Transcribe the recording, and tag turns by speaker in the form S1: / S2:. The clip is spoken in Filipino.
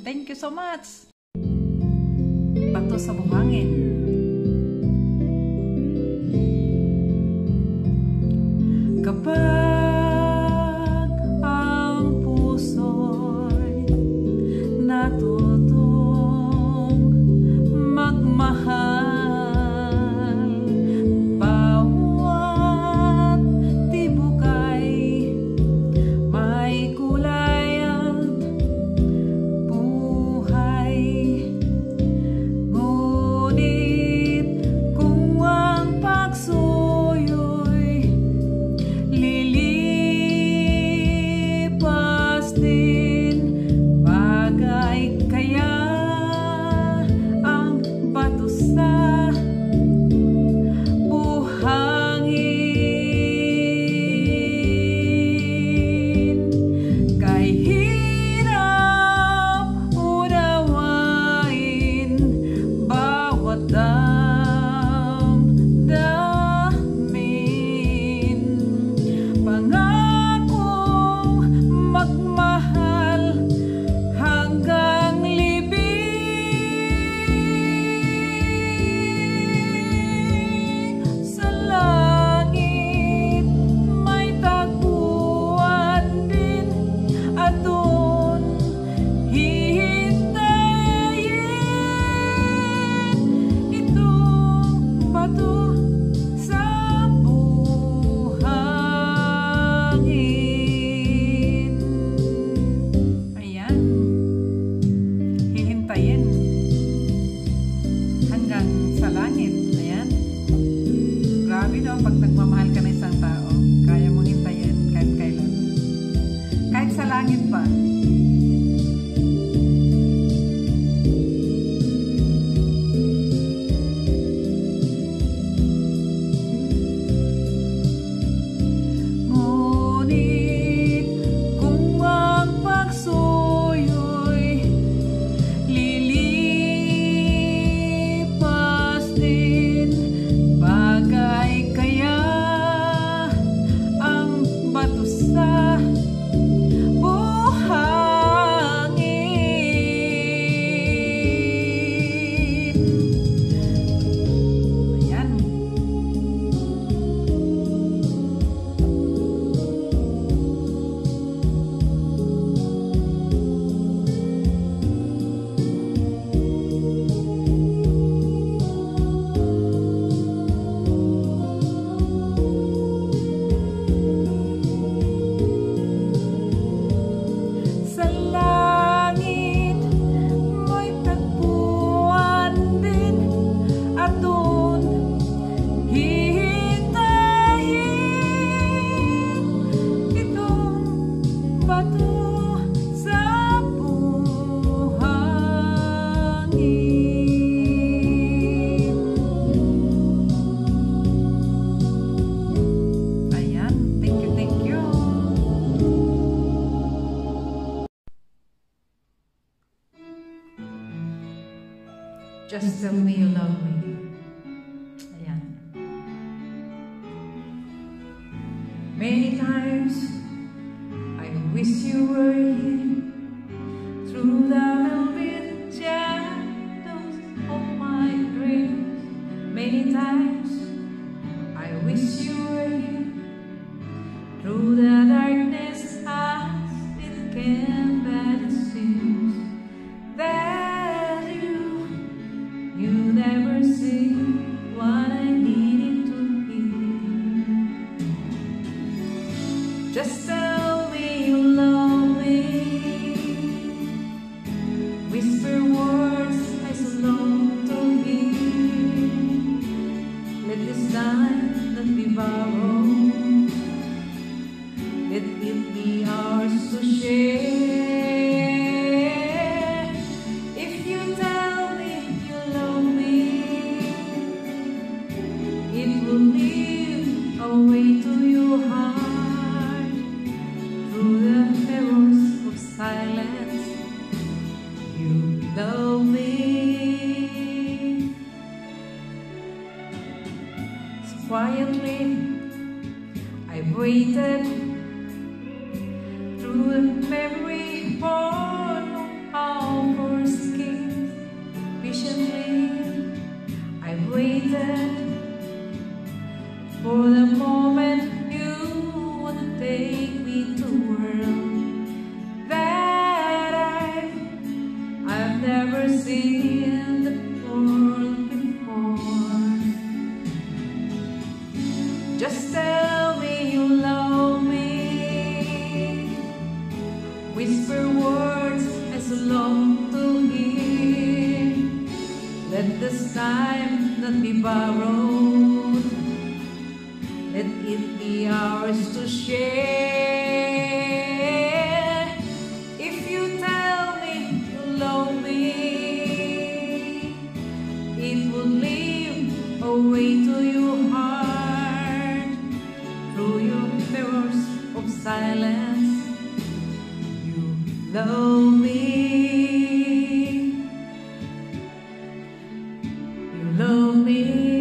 S1: Thank you so much! Bato sa buhangin. Kapag ang puso'y natutong magmahal, bawat tibok ay may kulay at buhay. Ngunit kung ang pagsuyo'y lilipas din, bagay kaya ang bato sa buhangin. Kay hirap unawain bawat damdamin, pangakong magmahal hanggang libing. Sa langit may tagpuan din, at doon hihintayin itong bato sa buhangin. Ayan, hihintayin hanggang sa langit. Ayan, grabe no, pag nagmamahal ka ng isang tao, kaya mong hintayin kahit kailan, kahit sa langit pa. Ngunit kung ang pagsuyo'y lilipas din, bagay kaya ang bato sa buhangin. Ayan. Sa langit mo'y tagpuan din, at doon hihintayin itong bato sa buhangin. Ayan, thank you, thank you. Just tell me you love me. Ayan. Many times I wish you were here, through the velvet shadows of my dreams. Many times I wish you were here, through the darkness as it can, but it seems that you never see what I needed to hear. Just tell me you love me, whisper words I so long to hear. Let this time not be borrowed, let it be ours to share. If you tell me you love me, it will lead away to your heart, through the errors of silence. You love me. So quietly I've waited through a memory born of our patiently I've waited for the moment you would take me to a world that I've never seen the world before. Just tell me you love me, whisper words I so long to hear. Let this time not be borrowed, let it be ours to share. If you tell me you love me, it will lead a way to your heart. Through your mirrors of silence, you love me. You love me.